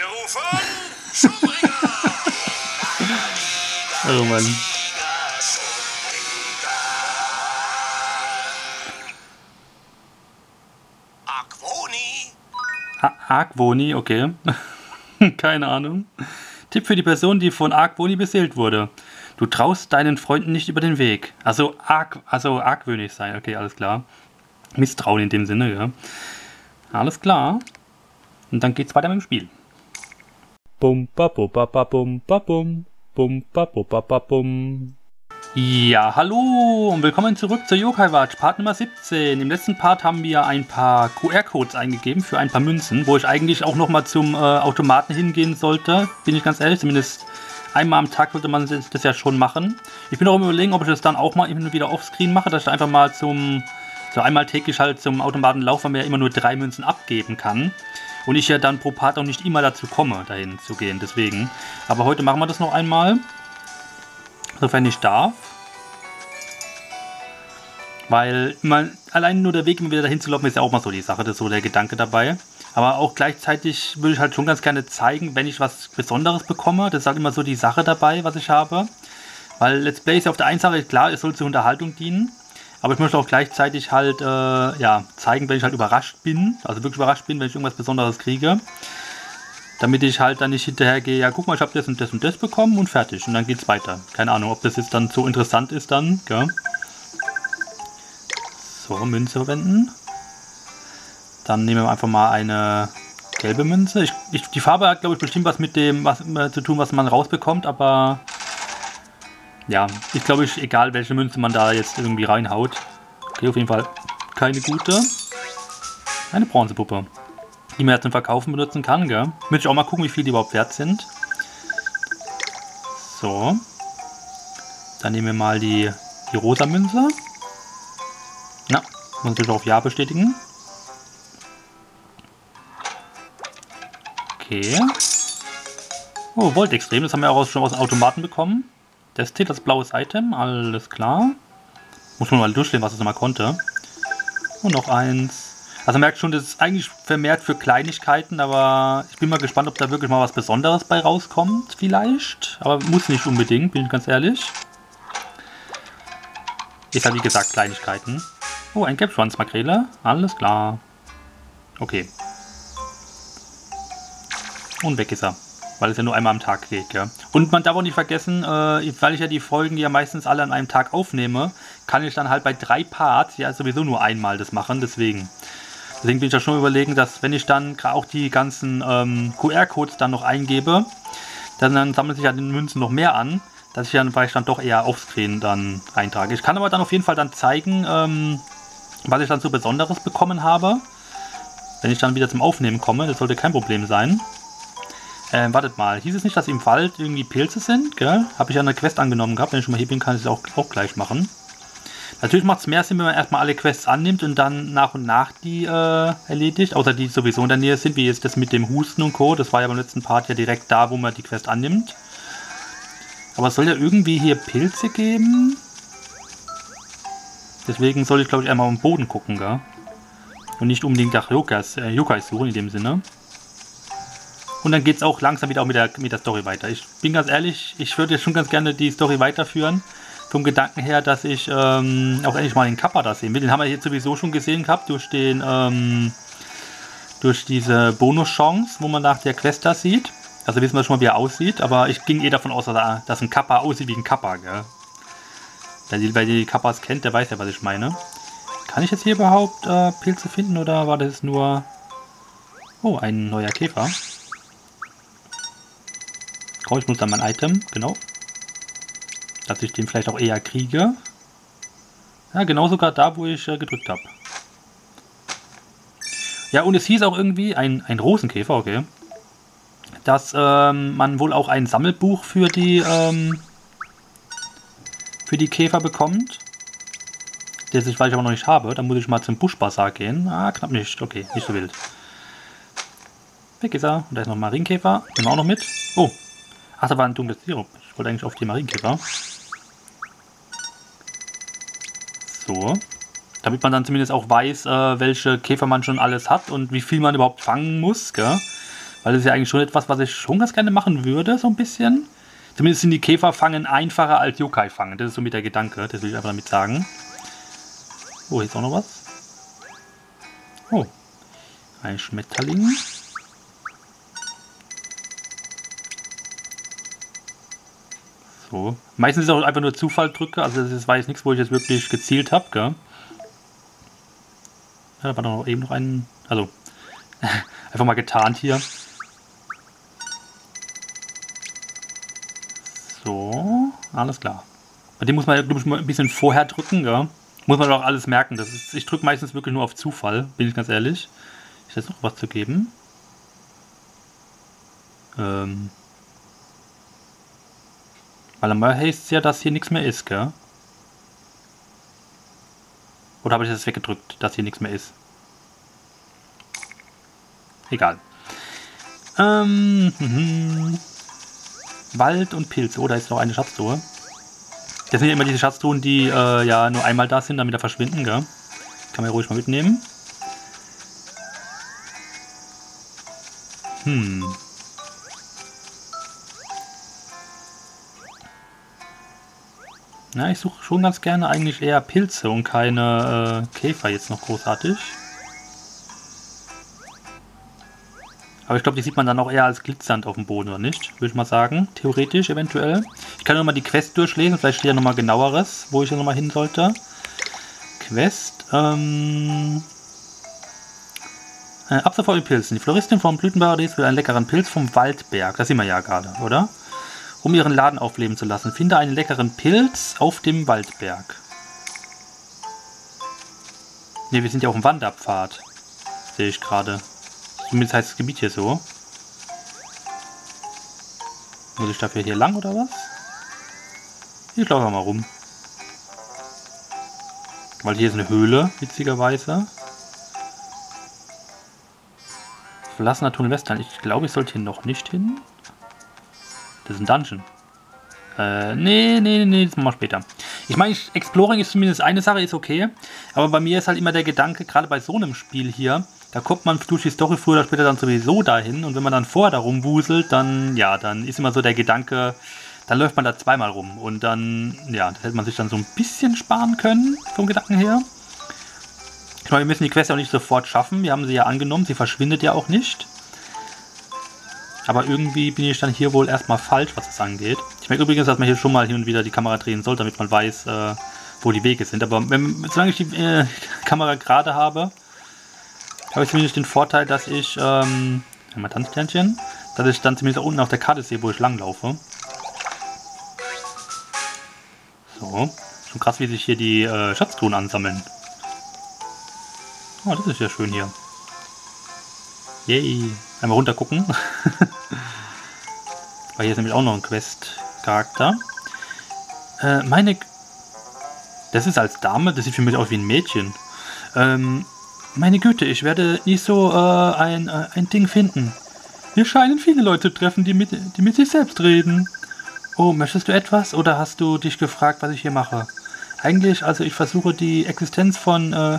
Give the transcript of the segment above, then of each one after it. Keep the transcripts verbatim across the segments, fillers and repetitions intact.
Wir rufen Schuhbringer! Oh Mann. Argwoni! Ha Argwoni, okay. Keine Ahnung. Tipp für die Person, die von Argwoni beseelt wurde. Du traust deinen Freunden nicht über den Weg. Also, arg, also argwöhnisch sein, okay, alles klar. Misstrauen in dem Sinne, ja. Alles klar. Und dann geht's weiter mit dem Spiel. Bum, ba, bu, ba, ba, bum, ba, bum. Bum, ba, bu, ba, ba, bum. Ja, hallo und willkommen zurück zur Yokai Watch, Part Nummer siebzehn. Im letzten Part haben wir ein paar Q R-Codes eingegeben für ein paar Münzen, wo ich eigentlich auch nochmal zum äh, Automaten hingehen sollte. Bin ich ganz ehrlich, zumindest einmal am Tag sollte man das ja schon machen. Ich bin auch überlegen, ob ich das dann auch mal immer wieder offscreen mache, dass ich einfach mal zum, so einmal täglich halt zum Automaten laufe, weil man ja immer nur drei Münzen abgeben kann. Und ich ja dann pro Part auch nicht immer dazu komme, dahin zu gehen, deswegen. Aber heute machen wir das noch einmal. Sofern ich darf. Weil man, allein nur der Weg immer wieder dahin zu laufen ist ja auch mal so die Sache, das ist so der Gedanke dabei. Aber auch gleichzeitig würde ich halt schon ganz gerne zeigen, wenn ich was Besonderes bekomme. Das ist halt immer so die Sache dabei, was ich habe. Weil Let's Play ist ja auf der einen Sache, klar, es soll zur Unterhaltung dienen. Aber ich möchte auch gleichzeitig halt äh, ja, zeigen, wenn ich halt überrascht bin. Also wirklich überrascht bin, wenn ich irgendwas Besonderes kriege. Damit ich halt dann nicht hinterher gehe, ja guck mal, ich habe das und das und das bekommen und fertig. Und dann geht's weiter. Keine Ahnung, ob das jetzt dann so interessant ist dann. Gell? So, Münze verwenden. Dann nehmen wir einfach mal eine gelbe Münze. Ich, ich, die Farbe hat, glaube ich, bestimmt was mit dem was, äh, zu tun, was man rausbekommt. Aber ja, ist, glaube ich, egal, welche Münze man da jetzt irgendwie reinhaut. Okay, auf jeden Fall keine gute. Eine Bronzepuppe, die man ja zum Verkaufen benutzen kann, gell? Müsste ich auch mal gucken, wie viel die überhaupt wert sind. So. Dann nehmen wir mal die, die rosa Münze. Ja, muss natürlich auf Ja bestätigen. Okay. Oh, Volt-Extrem, das haben wir auch schon aus dem Automaten bekommen. Das zählt als blaues Item, alles klar. Muss man mal durchstehen, was es nochmal konnte. Und noch eins. Also man merkt schon, das ist eigentlich vermehrt für Kleinigkeiten, aber ich bin mal gespannt, ob da wirklich mal was Besonderes bei rauskommt, vielleicht. Aber muss nicht unbedingt, bin ich ganz ehrlich. Ist halt wie gesagt Kleinigkeiten. Oh, ein Gelbschwanzmakrele, alles klar. Okay. Und weg ist er. Weil es ja nur einmal am Tag geht, ja. Und man darf auch nicht vergessen, äh, weil ich ja die Folgen ja meistens alle an einem Tag aufnehme, kann ich dann halt bei drei Parts ja sowieso nur einmal das machen, deswegen. Deswegen bin ich ja schon überlegen, dass wenn ich dann auch die ganzen ähm, Q R-Codes dann noch eingebe, dann, dann sammelt sich ja den Münzen noch mehr an, dass ich dann vielleicht dann doch eher offscreen dann eintrage. Ich kann aber dann auf jeden Fall dann zeigen, ähm, was ich dann so Besonderes bekommen habe, wenn ich dann wieder zum Aufnehmen komme. Das sollte kein Problem sein. Ähm, wartet mal, hieß es nicht, dass im Wald irgendwie Pilze sind, gell? Habe ich ja eine Quest angenommen gehabt, wenn ich schon mal hier bin, kann ich es auch, auch gleich machen. Natürlich macht es mehr Sinn, wenn man erstmal alle Quests annimmt und dann nach und nach die äh, erledigt, außer die sowieso in der Nähe sind, wie jetzt das mit dem Husten und Co. Das war ja beim letzten Part ja direkt da, wo man die Quest annimmt. Aber es soll ja irgendwie hier Pilze geben. Deswegen soll ich, glaube ich, einmal am Boden gucken, gell? Und nicht unbedingt nach Yokais, äh, Yokais suchen in dem Sinne. Und dann geht es auch langsam wieder auch mit der, mit der Story weiter. Ich bin ganz ehrlich, ich würde jetzt schon ganz gerne die Story weiterführen. Vom Gedanken her, dass ich ähm, auch endlich mal den Kappa da sehen will. Den haben wir jetzt sowieso schon gesehen gehabt durch den ähm, durch diese Bonus-Chance, wo man nach der Quest da sieht. Also wissen wir schon mal, wie er aussieht. Aber ich ging eh davon aus, dass, er, dass ein Kappa aussieht wie ein Kappa, gell? Wer die, wer die Kappas kennt, der weiß ja, was ich meine. Kann ich jetzt hier überhaupt äh, Pilze finden oder war das nur... Oh, ein neuer Käfer. Oh, ich muss dann mein Item, genau. Dass ich den vielleicht auch eher kriege. Ja, genau sogar da, wo ich äh, gedrückt habe. Ja, und es hieß auch irgendwie, ein, ein Rosenkäfer, okay, dass ähm, man wohl auch ein Sammelbuch für die, ähm, für die Käfer bekommt. Das ich, weil ich aber noch nicht habe, dann muss ich mal zum Buschbazar gehen. Ah, knapp nicht, okay, nicht so wild. Weg ist er. Und da ist noch ein Marienkäfer. Nehmen wir auch noch mit. Oh. Ach, da war ein dunkles Sirup. Ich wollte eigentlich auf die Marienkäfer. So. Damit man dann zumindest auch weiß, äh, welche Käfer man schon alles hat und wie viel man überhaupt fangen muss, gell? Weil das ist ja eigentlich schon etwas, was ich schon ganz gerne machen würde, so ein bisschen. Zumindest sind die Käfer fangen einfacher als Yokai fangen. Das ist so mit der Gedanke, das will ich einfach damit sagen. Oh, hier ist auch noch was. Oh, ein Schmetterling. So. Meistens ist es auch einfach nur Zufalldrücke, also das war jetzt nichts, wo ich jetzt wirklich gezielt habe, gell? Ja, da war doch eben noch ein, also einfach mal getarnt hier. So, alles klar. Bei dem muss man, glaube ich, mal ein bisschen vorher drücken, gell? Muss man doch alles merken. Das ist, ich drücke meistens wirklich nur auf Zufall, bin ich ganz ehrlich. Ist jetzt noch was zu geben? Ähm. Weil einmal heißt es ja, dass hier nichts mehr ist, gell? Oder habe ich das weggedrückt, dass hier nichts mehr ist? Egal. Ähm, mhm. Wald und Pilze. Oh, da ist noch eine Schatztruhe. Das sind ja immer diese Schatztruhen, die äh, ja nur einmal da sind, damit er verschwinden, gell? Kann man ja ruhig mal mitnehmen. Hm. Na, ich suche schon ganz gerne eigentlich eher Pilze und keine äh, Käfer jetzt noch großartig. Aber ich glaube, die sieht man dann auch eher als glitzernd auf dem Boden, oder nicht? Würde ich mal sagen. Theoretisch, eventuell. Ich kann nochmal die Quest durchlesen. Vielleicht steht ja nochmal genaueres, wo ich ja nochmal hin sollte. Quest. Ähm... Äh, ab sofort die Pilzen. Die Floristin vom Blütenparadies will einen leckeren Pilz vom Waldberg. Das sehen wir ja gerade, oder? Um ihren Laden aufleben zu lassen. Finde einen leckeren Pilz auf dem Waldberg. Ne, wir sind ja auf dem Wanderpfad. Sehe ich gerade. Zumindest heißt das Gebiet hier so. Muss ich dafür hier lang oder was? Ich laufe mal rum. Weil hier ist eine Höhle, witzigerweise. Verlassener Tunnel Westland. Ich glaube, ich sollte hier noch nicht hin. Das ist ein Dungeon. Äh, nee, nee, nee, das machen wir später. Ich meine, Exploring ist zumindest eine Sache, ist okay. Aber bei mir ist halt immer der Gedanke, gerade bei so einem Spiel hier, da kommt man durch die Story früher oder später dann sowieso dahin. Und wenn man dann vorher da rumwuselt, dann, ja, dann ist immer so der Gedanke, dann läuft man da zweimal rum. Und dann, ja, das hätte man sich dann so ein bisschen sparen können, vom Gedanken her. Ich meine, wir müssen die Quest ja auch nicht sofort schaffen. Wir haben sie ja angenommen, sie verschwindet ja auch nicht. Aber irgendwie bin ich dann hier wohl erstmal falsch, was das angeht. Ich merke übrigens, dass man hier schon mal hin und wieder die Kamera drehen soll, damit man weiß, äh, wo die Wege sind. Aber wenn, solange ich die äh, Kamera gerade habe, habe ich zumindest den Vorteil, dass ich, ähm, mal Tanzsternchen, dass ich dann zumindest auch unten auf der Karte sehe, wo ich langlaufe. So, schon krass, wie sich hier die äh, Schatztruhen ansammeln. Oh, das ist ja schön hier. Yay. Einmal runter gucken. Weil hier ist nämlich auch noch ein Quest-Charakter. Äh, meine... Das ist als Dame, das sieht für mich aus wie ein Mädchen. Ähm, meine Güte, ich werde nicht so äh, ein, äh, ein Ding finden. Hier scheinen viele Leute zu treffen, die mit, die mit sich selbst reden. Oh, möchtest du etwas? Oder hast du dich gefragt, was ich hier mache? Eigentlich, also ich versuche die Existenz von äh,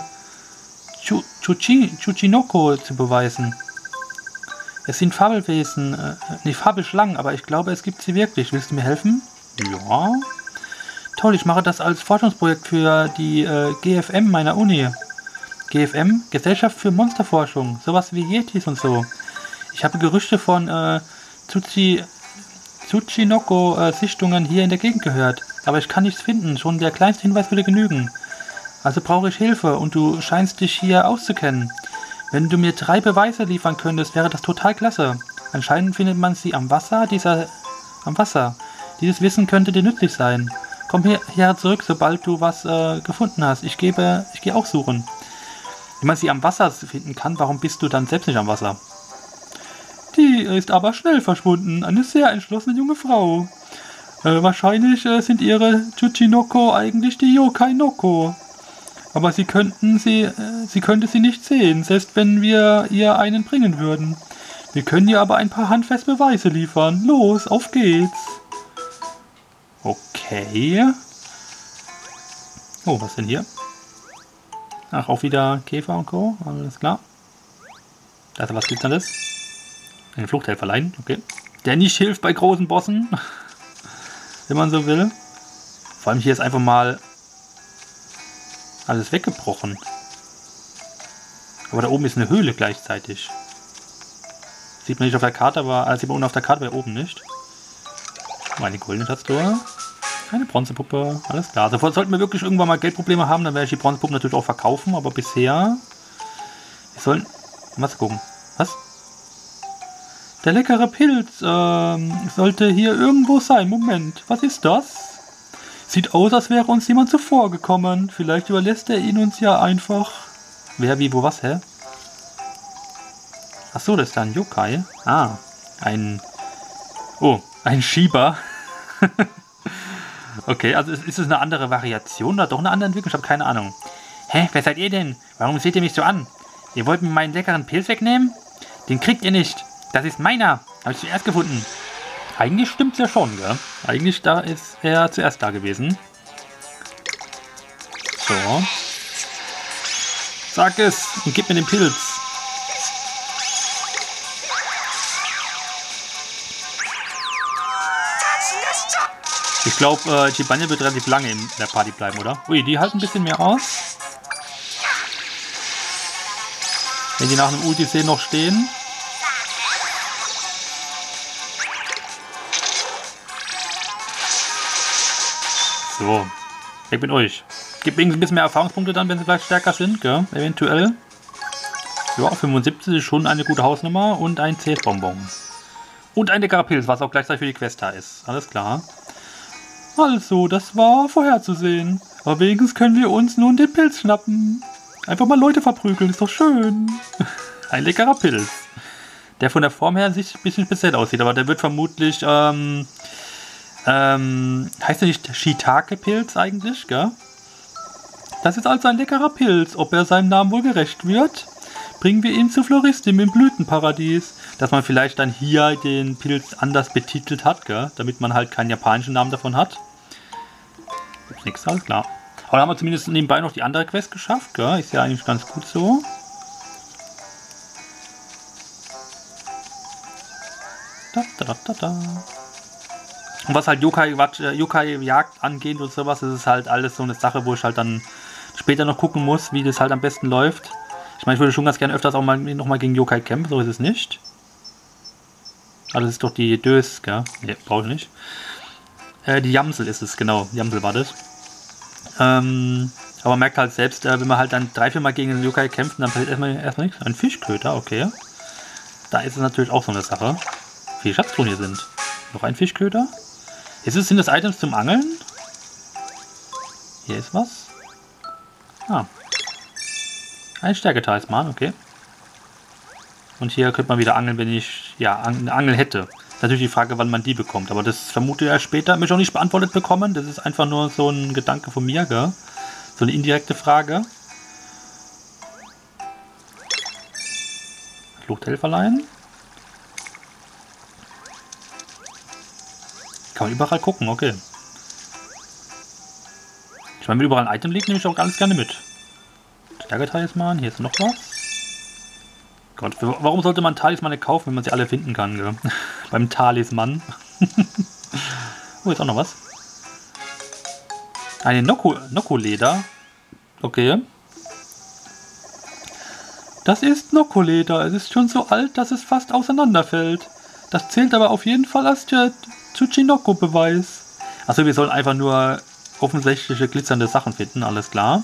Tsuchinoko zu beweisen. Es sind Fabelwesen, äh, nicht Fabelschlangen, aber ich glaube, es gibt sie wirklich. Willst du mir helfen? Ja. Toll, ich mache das als Forschungsprojekt für die äh, G F M meiner Uni. G F M? Gesellschaft für Monsterforschung. Sowas wie Yetis und so. Ich habe Gerüchte von äh, Tsuchi, Tsuchinoko-Sichtungen äh, hier in der Gegend gehört. Aber ich kann nichts finden. Schon der kleinste Hinweis würde genügen. Also brauche ich Hilfe und du scheinst dich hier auszukennen. Wenn du mir drei Beweise liefern könntest, wäre das total klasse. Anscheinend findet man sie am Wasser, dieser... am Wasser. Dieses Wissen könnte dir nützlich sein. Komm her, her zurück, sobald du was äh, gefunden hast. Ich gebe... ich gehe auch suchen. Wenn man sie am Wasser finden kann, warum bist du dann selbst nicht am Wasser? Die ist aber schnell verschwunden. Eine sehr entschlossene junge Frau. Äh, wahrscheinlich äh, sind ihre Tsuchinoko eigentlich die Yokai-Noko. Aber sie könnten sie, äh, sie könnte sie nicht sehen, selbst wenn wir ihr einen bringen würden. Wir können ihr aber ein paar handfeste Beweise liefern. Los, auf geht's. Okay. Oh, was denn hier? Ach, auch wieder Käfer und Co. Alles klar. Da ist was Glitzerndes. Einen Fluchthelferlein, okay. Der nicht hilft bei großen Bossen. Wenn man so will. Vor allem hier ist einfach mal alles weggebrochen. Aber da oben ist eine Höhle gleichzeitig. Sieht man nicht auf der Karte, aber äh, sieht man unten auf der Karte, bei oben nicht. Meine goldene Tastatur. Eine Bronzepuppe. Alles klar. Also sollten wir wirklich irgendwann mal Geldprobleme haben, dann werde ich die Bronzepuppe natürlich auch verkaufen. Aber bisher... Wir sollen... Mal gucken. Was? Der leckere Pilz ähm, sollte hier irgendwo sein. Moment. Was ist das? Sieht aus, als wäre uns jemand zuvor gekommen. Vielleicht überlässt er ihn uns ja einfach. Wer, wie, wo, was, hä? Achso, das ist da ein Yokai. Ah, ein... Oh, ein Shiba. Okay, also ist es eine andere Variation oder doch eine andere Entwicklung? Ich habe keine Ahnung. Hä, wer seid ihr denn? Warum seht ihr mich so an? Ihr wollt mir meinen leckeren Pilz wegnehmen? Den kriegt ihr nicht. Das ist meiner. Habe ich zuerst gefunden. Eigentlich stimmt's ja schon, gell? Eigentlich da ist er zuerst da gewesen. So. Sag es und gib mir den Pilz. Ich glaube, äh, Chibanya wird relativ lange in der Party bleiben, oder? Ui, die halten ein bisschen mehr aus. Wenn die nach einem Ulti noch stehen. So, weg mit euch. Gibt übrigens ein bisschen mehr Erfahrungspunkte dann, wenn sie gleich stärker sind, gell? Eventuell. Ja, fünfundsiebzig ist schon eine gute Hausnummer und ein C S-Bonbon. Und ein leckerer Pilz, was auch gleichzeitig für die Quest da ist. Alles klar. Also, das war vorherzusehen. Aber wenigstens können wir uns nun den Pilz schnappen. Einfach mal Leute verprügeln, ist doch schön. Ein leckerer Pilz. Der von der Form her sich ein bisschen speziell aussieht, aber der wird vermutlich, ähm, ähm, heißt der nicht Shiitake-Pilz eigentlich, gell? Das ist also ein leckerer Pilz. Ob er seinem Namen wohl gerecht wird? Bringen wir ihn zu Floristim im Blütenparadies. Dass man vielleicht dann hier den Pilz anders betitelt hat, gell? Damit man halt keinen japanischen Namen davon hat. Gibt's nichts, alles klar. Aber da haben wir zumindest nebenbei noch die andere Quest geschafft, gell? Ist ja eigentlich ganz gut so. Da, da, da, da. Und was halt Yokai-Jagd Yokai angeht und sowas, ist es halt alles so eine Sache, wo ich halt dann später noch gucken muss, wie das halt am besten läuft. Ich meine, ich würde schon ganz gerne öfters auch mal nochmal gegen Yokai kämpfen, so ist es nicht. Ah, das ist doch die Dös, gell? Ne, brauche ich nicht. Äh, die Jamsel ist es, genau. Jamsel war das. Ähm, aber man merkt halt selbst, äh, wenn man halt dann drei, vier Mal gegen den Yokai kämpft, dann passiert erstmal, erstmal nichts. Ein Fischköter, okay. Da ist es natürlich auch so eine Sache. Wie viele Schatztruhen hier sind. Noch ein Fischköter. Ist es, sind das Items zum Angeln? Hier ist was. Ah. Ein Stärke-Talisman, okay. Und hier könnte man wieder angeln, wenn ich ja eine Angel hätte. Ist natürlich die Frage, wann man die bekommt. Aber das vermute ich ja später. Mich auch nicht beantwortet bekommen. Das ist einfach nur so ein Gedanke von mir, gell? So eine indirekte Frage. Fluchthelferlein. Kann man überall gucken, okay. Ich meine, wenn überall ein Item liegt, nehme ich auch ganz gerne mit. Stärke-Talisman, hier ist noch was. Gott, warum sollte man Talismane kaufen, wenn man sie alle finden kann, gell? Beim Talisman. Oh, jetzt auch noch was. Eine Noko-Leder. Okay. Das ist Noko-Leder. Es ist schon so alt, dass es fast auseinanderfällt. Das zählt aber auf jeden Fall als der Tsuchinoko-Beweis. Achso, wir sollen einfach nur offensichtliche glitzernde Sachen finden, alles klar.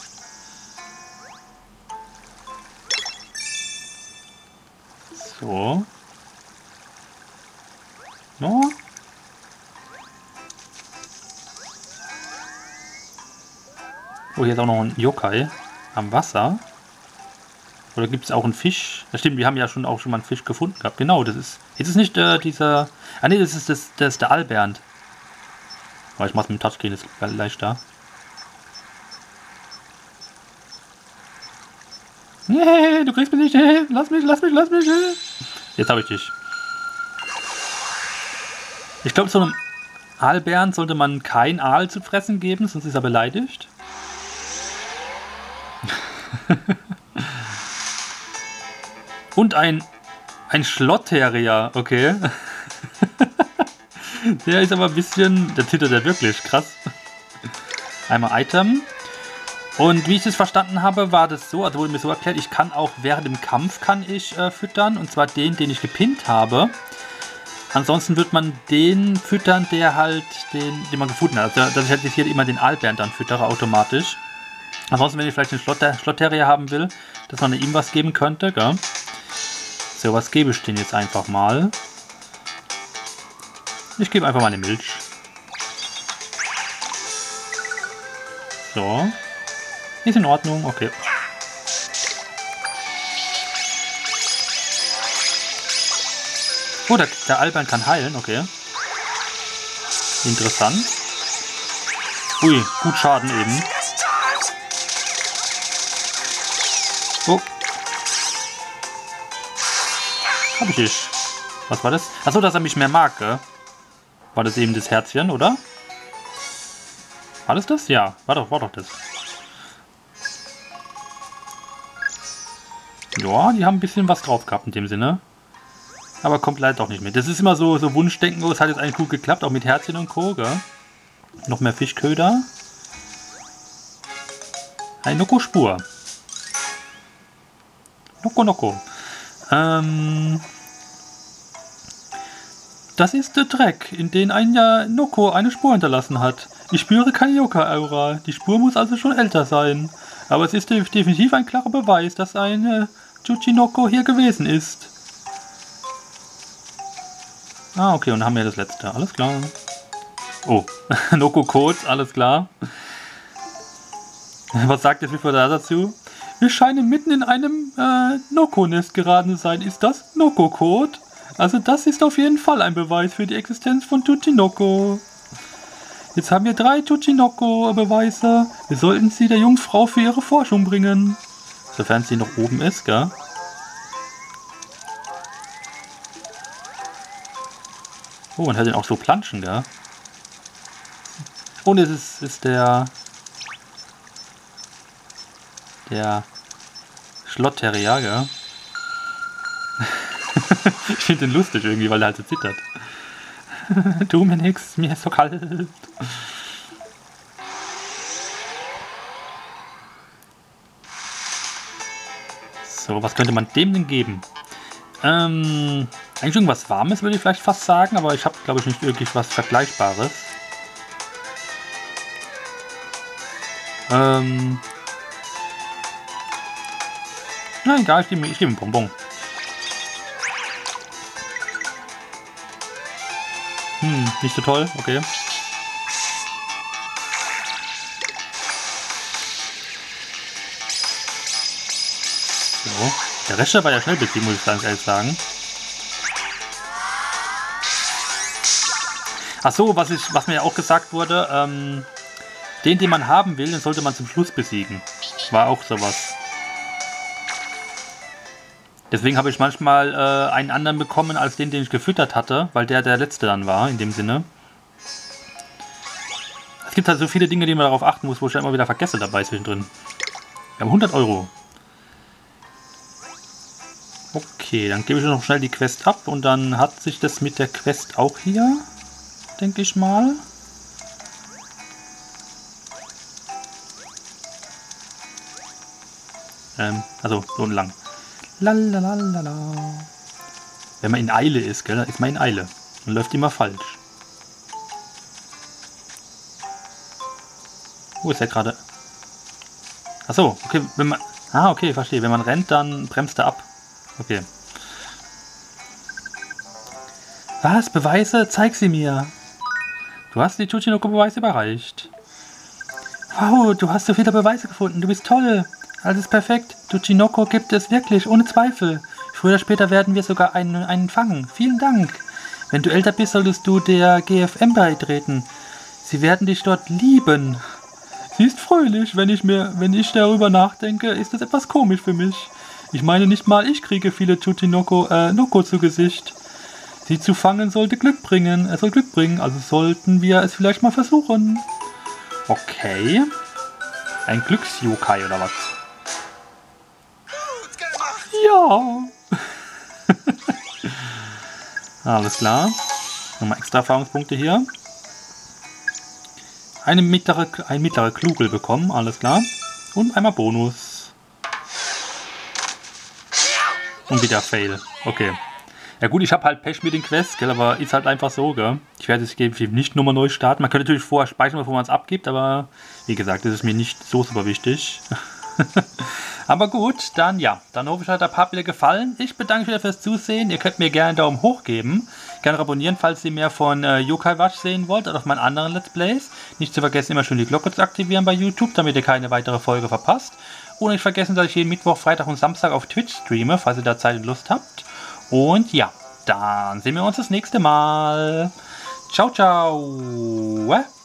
So. No. Oh, hier ist auch noch ein Yokai am Wasser. Oder gibt es auch einen Fisch? Das stimmt, wir haben ja schon auch schon mal einen Fisch gefunden gehabt. Genau, das ist. Ist es nicht äh, dieser. Ah ne, das ist das, das ist der Albernd. Aber ich mach's mit dem Touchscreen, ist leichter. Nee, du kriegst mich nicht. Lass mich, lass mich, lass mich. Jetzt habe ich dich. Ich glaube, so einem Aalbären sollte man kein Aal zu fressen geben, sonst ist er beleidigt. Und ein Ein Schlotterrier, okay. Der ist aber ein bisschen... Der zittert ja wirklich, krass. Einmal Item. Und wie ich das verstanden habe, war das so, also wurde mir so erklärt, ich kann auch während dem Kampf kann ich äh, füttern. Und zwar den, den ich gepinnt habe. Ansonsten wird man den füttern, der halt den, den man gefunden hat. Also, dass ich halt hier immer den Aalbären dann füttere automatisch. Ansonsten, wenn ich vielleicht einen Schlotter, Schlotterrier haben will, dass man ihm was geben könnte, gell? So, was gebe ich denn jetzt einfach mal? Ich gebe einfach mal eine Milch. So. Ist in Ordnung, okay. Oh, der, der Aalbären kann heilen, okay. Interessant. Ui, gut Schaden eben. Oh. Hab ich nicht. Was war das? Achso, dass er mich mehr mag, gell? War das eben das Herzchen, oder? War das das? Ja, war doch, war doch das. Ja, die haben ein bisschen was drauf gehabt in dem Sinne. Aber kommt leider doch nicht mit. Das ist immer so, so Wunschdenken. Oh, es hat jetzt eigentlich gut geklappt, auch mit Herzchen und Co. Gell? Noch mehr Fischköder. Eine Noko-Spur. Noko Noko. Ähm... Das ist der Dreck, in den ein Jahr Noko eine Spur hinterlassen hat. Ich spüre keine Yokai-Aura. Die Spur muss also schon älter sein. Aber es ist definitiv ein klarer Beweis, dass ein Tsuchinoko hier gewesen ist. Ah, okay, und dann haben wir das letzte. Alles klar. Oh, Noko-Code, alles klar. Was sagt der Flipper da dazu? Wir scheinen mitten in einem äh, Noko-Nest geraten zu sein. Ist das Noko-Code? Also das ist auf jeden Fall ein Beweis für die Existenz von Tsuchinoko. Jetzt haben wir drei Tsuchinoko-Beweise. Wir sollten sie der Jungfrau für ihre Forschung bringen. Sofern sie noch oben ist, gell? Oh, man hört den auch so planschen, gell? Und es ist, ist der... Der... Schlotterrier, gell? Ich finde den lustig irgendwie, weil er halt so zittert. Tu mir nix, mir ist so kalt. So, was könnte man dem denn geben? Ähm, eigentlich irgendwas Warmes würde ich vielleicht fast sagen, aber ich habe, glaube ich, nicht wirklich was Vergleichbares. Ähm... Na egal, ich gebe, ich gebe einen Bonbon. Hm, nicht so toll, okay. So, der Rest war ja schnell besiegt, muss ich ganz ehrlich sagen. Ach so, was, ich, was mir ja auch gesagt wurde, ähm, den, den man haben will, den sollte man zum Schluss besiegen. War auch sowas. Deswegen habe ich manchmal äh, einen anderen bekommen als den, den ich gefüttert hatte, weil der der letzte dann war, in dem Sinne. Es gibt halt so viele Dinge, die man darauf achten muss, wo ich ja immer wieder vergesse dabei zwischendrin. Wir haben hundert Euro. Okay, dann gebe ich noch schnell die Quest ab und dann hat sich das mit der Quest auch hier, denke ich mal. Ähm, also so lang. Lalalala. Wenn man in Eile ist, gell, dann ist man in Eile. Und läuft immer falsch. Wo ist der gerade? Achso, okay, wenn man. Ah, okay, verstehe. Wenn man rennt, dann bremst er ab. Okay. Was? Beweise? Zeig sie mir. Du hast die Tsuchinoko-Beweise überreicht. Wow, du hast so viele Beweise gefunden. Du bist toll. Alles perfekt. Tsuchinoko gibt es wirklich, ohne Zweifel. Früher oder später werden wir sogar einen, einen fangen. Vielen Dank. Wenn du älter bist, solltest du der G F M beitreten. Sie werden dich dort lieben. Sie ist fröhlich. Wenn ich mir, wenn ich darüber nachdenke, ist das etwas komisch für mich. Ich meine, nicht mal ich kriege viele Tsuchinoko äh, Noko zu Gesicht. Sie zu fangen sollte Glück bringen. Es soll Glück bringen, also sollten wir es vielleicht mal versuchen. Okay. Ein Glücks-Yokai oder was? Gut gemacht. Ja. Alles klar. Nochmal extra Erfahrungspunkte hier. Eine mittlere, ein mittlere Klugel bekommen, alles klar. Und einmal Bonus. Und wieder Fail. Okay. Ja gut, ich habe halt Pech mit den Quests, gell, aber ist halt einfach so, gell. Ich werde es nicht nochmal neu starten. Man könnte natürlich vorher speichern, bevor man es abgibt, aber wie gesagt, das ist mir nicht so super wichtig. Aber gut, dann ja, dann hoffe ich, euch hat der Part wieder gefallen. Ich bedanke mich wieder fürs Zusehen. Ihr könnt mir gerne einen Daumen hoch geben. Gerne abonnieren, falls ihr mehr von äh, Yokai Watch sehen wollt oder auf meinen anderen Let's Plays. Nicht zu vergessen, immer schön die Glocke zu aktivieren bei YouTube, damit ihr keine weitere Folge verpasst. Und nicht vergessen, dass ich jeden Mittwoch, Freitag und Samstag auf Twitch streame, falls ihr da Zeit und Lust habt. Und ja, dann sehen wir uns das nächste Mal. Ciao, ciao.